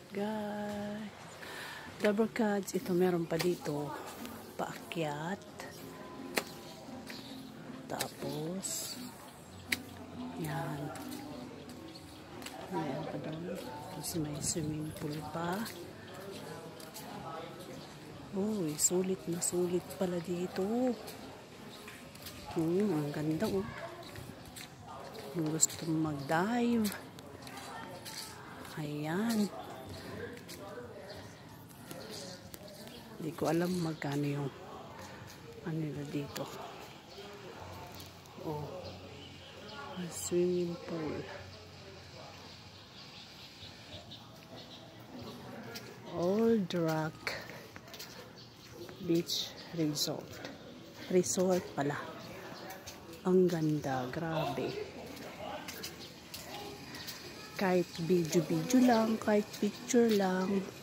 Guys, double cards. Ito meron pa dito paakyat, tapos yan, ayan pa doon, tapos may swimming pool pa. Uy, sulit na sulit pala dito. Ang ganda oh. Kung gusto mag-dive, ayan. Hindi ko alam magkano yung ano nila dito. Oh, swimming pool. Old Rock Beach Resort. Resort pala. Ang ganda, grabe. Kahit video-video lang, kahit picture lang,